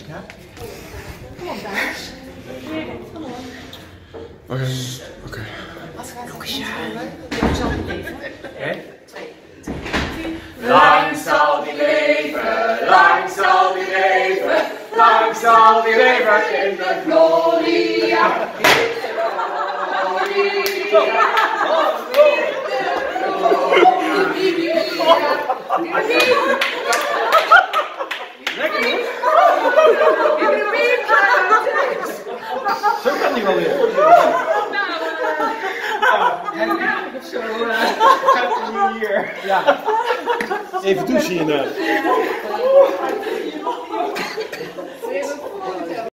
Ja? Kom op, dames. Kom op. Oké. Wat gaat het doen? Ik zal het leven. Hè? 2. Lang zal die leven, lang zal die leven, lang zal die leven in de gloria. Lekker hoor. Zo kan die wel weer. Gaat hij hier. Ja. Even douchen inderdaad.